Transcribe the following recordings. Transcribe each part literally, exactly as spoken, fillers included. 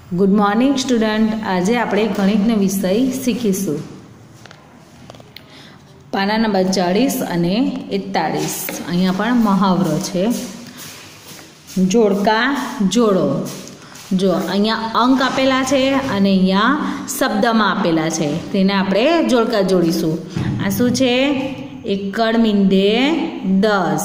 Good morning student. आज આપણે ગણિતનો વિષય શીખીશું। પાના નંબર ચાલીસ અને એકતાલીસ। અહીંયા પણ મહાવરો છે। જોડકા જોડો। જો અહીંયા અંક આપેલા છે અને અહીંયા શબ્દમાં આપેલા છે, તેને આપણે જોડકા જોડીશું। આ શું છે? એકડ મીંડે દસ।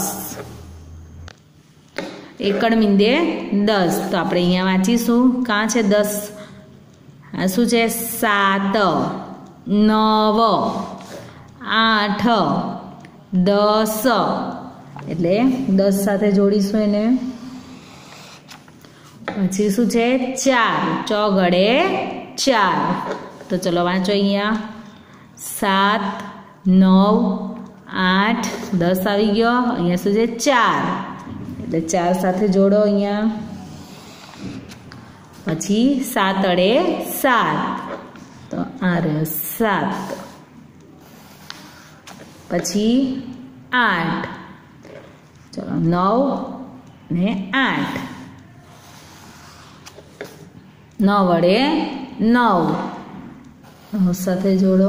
एकड़ मींदे दस। तो आप अँ वाँचीशू क्या है दस, आ शू है सात, नव, आठ, दस, एटले दस साथे जोड़ीशू एने। पछी शू है चार, चौगड़े चार। तो चलो वाँचो अँ सात, नव, आठ, दस आई गयो। अँ शू है चार, એટલે ચાર સાથે જોડો અહીંયા। પછી સાત અડે સાત, તો આ રહ્યો સાત। પછી આઠ, ચલો નવ ને આઠ, નવ વડે નવ, નવ સાથે જોડો।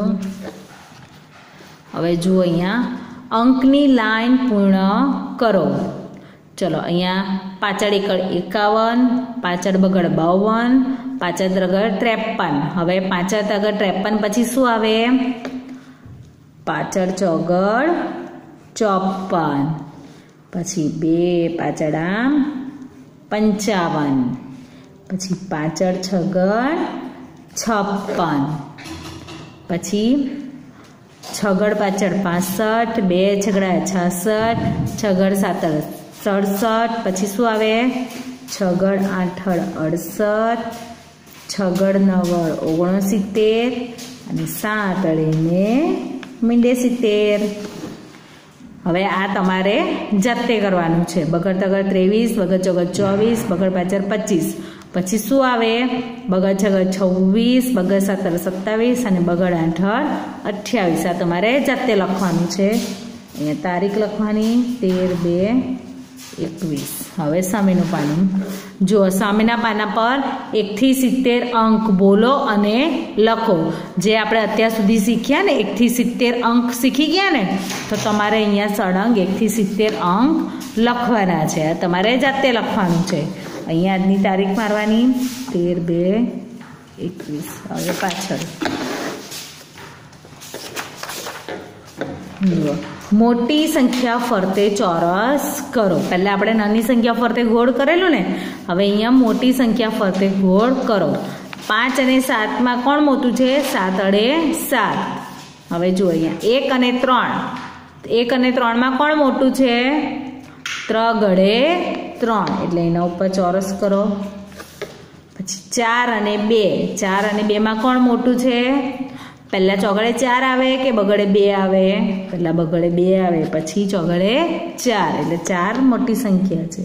હવે જુઓ અહીંયા અંકની લાઈન પૂર્ણ કરો। चलो अँ पाचड़ एकड़ एकावन, पाचड़ बगड़ बावन, पाचड़ तगड़ त्रेपन। हवे पाचड़ तगड़ त्रेपन पछी शू आवे? पाचड़ चौगड़ चौपन, पछी बे पाचड़ा पंचावन, पछी पाचड़ छगड़ छप्पन, पछी छगड़ पाचड़ पांसठ, बे छगड़ा छासठ, छगड़ सातड़ सड़सठ, पछी शू आवे? छगड़ आठड़ अड़सठ, छगड़ नवड़ ओगणसित्तेर अने सात अड़े ने मींडे सित्तेर। हवे आ तमारे जाते करवानुं छे। बगड़ तगड़ त्रेवीस, बगड़ चौगड़ चौवीस, बगड़ पाचड़ पच्चीस, पछी शू आवे? बगड़ छगड़ छवीस, बगड़ सातड़ सत्तावीस अने बगड़ आठड़ अठावीस। आ तमारे जाते लखवानुं छे। अहींया तारीख लखवानी तेर बे एकवीस। हवे सामेनु पानु जो सामेना पाना पर एक थी सित्तेर अंक बोलो अने लखो। जे आपणे अत्यार सुधी शीख्या ने एक थी सित्तेर अंक शीखी गया ने, तो तमारे अहींया सळंग एक थी सित्तेर अंक लखवाना छे। तमारे जाते लखवानुं छे। अहींया आजनी तारीख मारवानी तेर बे एकवीस। हवे पाछळ मोटी संख्या फरते चौरस करो। पहले आपणे नानी संख्या फरते गोળ करेलू ने, हवे अहींया मोटी संख्या फरते गोળ करो। पांच अने सात में कोण मोटू छे? सात अड़े सात। हवे जो अहींया एक अने त्रण, एक अने त्रण में कोण मोटू छे? त्रण गड़े त्रण, एटले एना उपर चौरस करो। पछी चार अने बे, चार अने बे में कोण मोटू छे? पहला चौगड़े चार आवे के बगड़े बे आवे? पहला बगड़े बे आवे, पछी चौगड़े चार, एटले चार मोटी संख्या छे।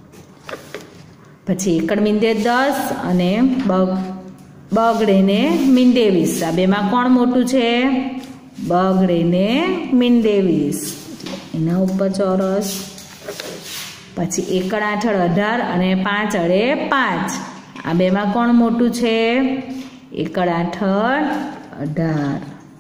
पछी एकड़ मींडे दस अने बगड़े ने मींडे वीस। आ बे मां कोण मोटू छे? बगड़े ने मींडे वीस, एना उपर चौरस। पछी एकड़ आठड़ अठार अने पांच अड़े पांच। आ बे मां कोण मोटू छे? एकड़ आठड़ अठार।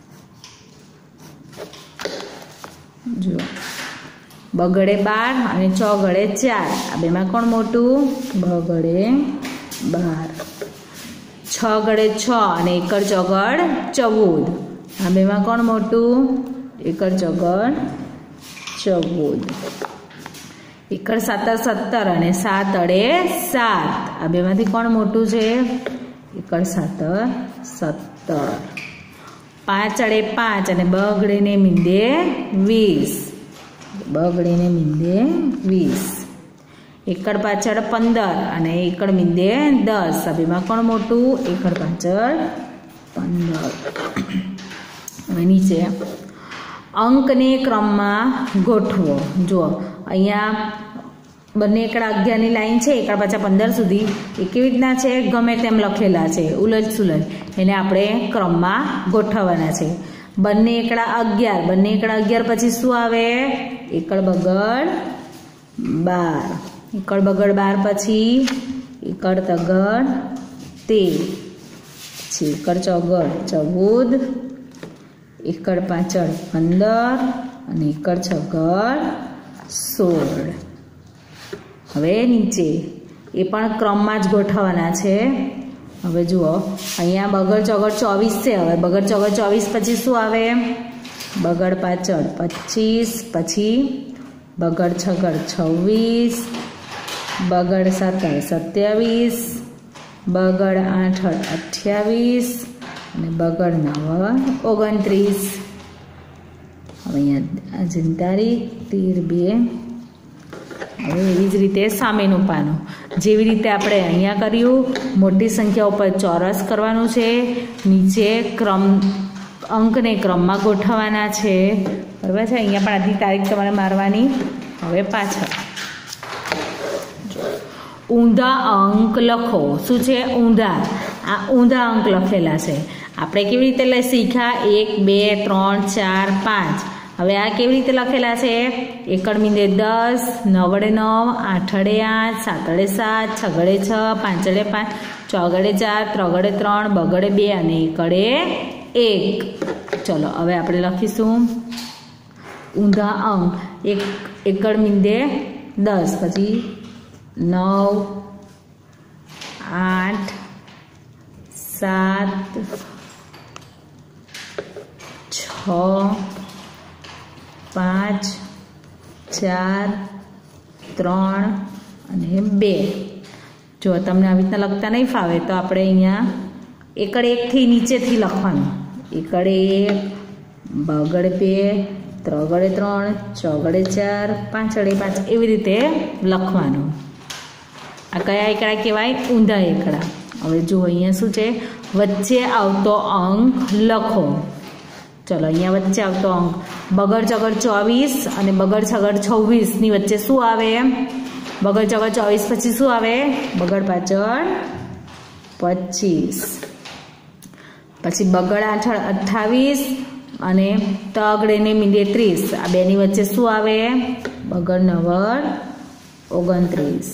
जो बगड़े बार अने चौगड़े चार। आ बे मां कोण मोटू? बगड़े बार। छ गड़े छ अने एकड़ चौगड़ चौदह। आ बे मां कोण मोटू? एकड़ चौगड़ चौदह। एकड़ सत्तर सत्तर अने सात अड़े सात। आ बे मांथी कोण मोटू छे? एकड़ सत्तर सत्तर। पांच अड़े पांच अने बगड़े ने मींडे वीस, बगड़े ने मींडे वीस। एकड़ पाचड़ पंदर अने एकड़ मींडे दस। आ बेमां कोण मोटू? एकड़ पाचड़ पंदर। हवे नीचे अंक ने क्रम में गोठवो। जो अहींया बने एकड़ा अगियार नी लाइन छे, एकड़ पाछा पंदर सुधी ए केवी रीतना छे? गमे तेम लखेला छे, उलट सुलट। एने आपणे क्रम में गोठववाना छे। बने एकड़ा अगियार, बने एकड़ा अगियार पछी शुं आवे? एकड़ बगड़ बार, एकड़ बगड़ बार पछी एकड़ तगड़ તેર, પછી એકડ ચોગડ ચૌદ, એકડ પાછળ પંદર અને એકડ છગડ સોળ. હવે નીચે એ પણ ક્રમમાં જ ગોઠવવાના છે. હવે જુઓ અહીંયા બગડ ચોગડ ચોવીસ છે. હવે બગડ ચોગડ ચોવીસ પછી શું આવે? બગડ પાછળ પચીસ, પછી બગડ છગડ છવ્વીસ, બગડ સાતર સત્યાવીસ, બગડ આઠ અઠ્યાવીસ અને બગડ નવ ઓગણત્રીસ. હવે અહીંયા આજની તારીખ તેર બે. હવે એવી જ રીતે સામેનું પાનું જેવી રીતે આપણે અહીંયા કર્યું, મોટી સંખ્યા ઉપર ચોરસ કરવાનું છે, નીચે ક્રમ અંકને ક્રમમાં ગોઠવવાના છે. બરાબર છે. અહીંયા પણ આજની તારીખ તમારે મારવાની. હવે પાછળ ઊંધા અંક લખો. શું છે? ઊંધા. આ ઊંધા અંક લખેલા છે. આપણે કેવી રીતે લઈ શીખ્યા? એક બે ત્રણ ચાર પાંચ. હવે આ કેવી રીતે લખેલા છે? એકડ મીંડે દસ, નવડે નવ, આઠડે આઠ, સાતડે સાત, છગડે છ, પાંચડે પાંચ, ચોગડે ચાર, ત્રગડે ત્રણ, બગડે બે અને એકડે એક. ચલો હવે આપણે લખીશું ઊંધા અંક. એક એકડ મીંડે દસ, પછી નવ, આઠ, સાત, છ, પાંચ, ચાર, ત્રણ અને બે. જો તમને આવી રીતના લખતા નહીં ફાવે તો આપણે અહીંયા એકડ એકથી નીચેથી લખવાનું. એકડ એક, બગડ બે, ત્રગડે ત્રણ, ચોગડે ચાર, પાંચડે પાંચ એવી રીતે લખવાનું. આ કયા એકડા કહેવાય? ઊંધા એકડા. હવે જુઓ અહીંયા શું છે? વચ્ચે આવતો અંક લખો. ચલો અહીંયા વચ્ચે આવતો અંક બગડ ચગડ ચોવીસ અને બગડ છગડ છવ્વીસની વચ્ચે શું આવે? બગડ ચગડ ચોવીસ પછી શું આવે? બગડ પાછળ પચીસ, પછી બગડ આઠ અઠ્ઠાવીસ અને તગડે ને મીંડે ત્રીસ. આ બેની વચ્ચે શું આવે? બગડ નવડ ઓગણત્રીસ,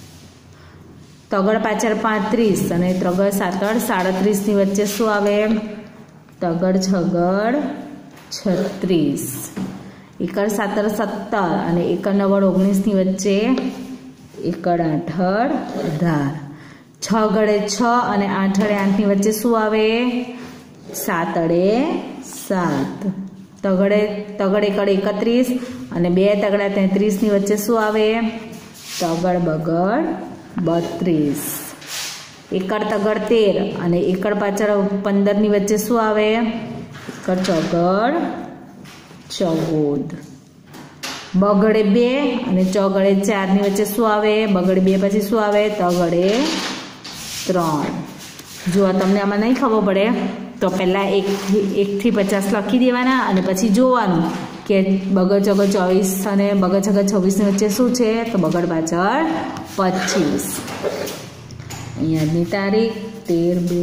તગડ પાછળ પાંત્રીસ અને ત્રગડ સાતડ સાડત્રીસની વચ્ચે શું આવે? તગડ છગડ છત્રીસ, એકડ સાતર સત્તર અને એકડ નવડ ઓગણીસની વચ્ચે એકડ આઠડ અઢાર, છગડે છ અને આઠડે આઠની વચ્ચે શું આવે? સાતડે સાત, તગડે તગડ એકડ એકત્રીસ અને બે તગડા તેત્રીસની વચ્ચે શું આવે? તગડ બગડ બત્રીસ, એકડ તગડ તેર અને એકડ પાછળ પંદરની વચ્ચે શું આવે? એકડ ચોગડ ચૌદ, બગડે બે અને ચોગડે ચારની વચ્ચે શું આવે? બગડે બે પછી શું આવે? તગડે ત્રણ. જો તમને આમાં નહીં ખબર પડે તો પહેલાં એકથી એકથી પચાસ લખી દેવાના અને પછી જોવાનું કે બગડ ચોગડ ચોવીસ અને બગડ છગડ છવ્વીસની વચ્ચે શું છે? તો બગડ પાછળ પચીસ. અહીંયાની તારીખ તેર બે.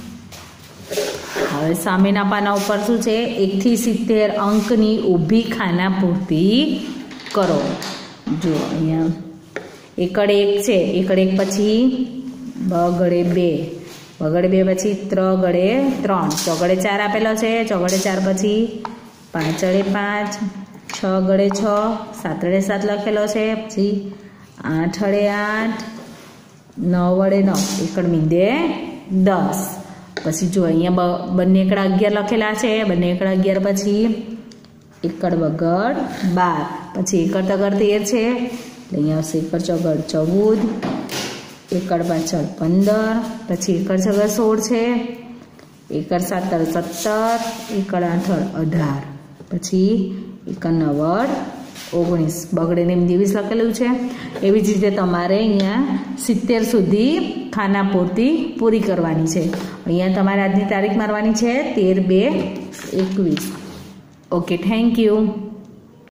હવે સામેના પાના ઉપર શું છે? એકથી સિત્તેર અંકની ઊભી ખાના પૂર્તિ કરો. જો અહીંયા એકડ એક છે, એકડ એક પછી બગડે બે, બગડે બે પછી ત્રગડે ત્રણ, ચોગડે ચાર આપેલો છે, ચોગડે ચાર પછી પાંચડે પાંચ, છગડે છ, સાતડે સાત લખેલો છે, પછી આઠડે આઠ, નવ વડે નવ, એકડ મીંડે દસ. પછી જો અહીંયા બંને એકડા અગિયાર લખેલા છે, બંને એકડા અગિયાર પછી એકડ બગડ બાર, પછી એકડ તગડ તેર છે એટલે અહીંયા આવશે એકડ ચોગડ ચૌદ, એકડ પાછળ પંદર, પછી એકડ છગડ સોળ છે, એકડ સાતર સત્તર, એકડ આઠડ અઢાર, પછી એકડ નવડ ઓગણીસ, બગડે ને ત્રેવીસ લખેલું છે. એવી જ રીતે તમારે અહીંયા સિત્તેર સુધી ખાના પૂર્તિ પૂરી કરવાની છે. અહીંયા તમારે આજની તારીખ મારવાની છે તેર બે એકવીસ. Okay, thank you.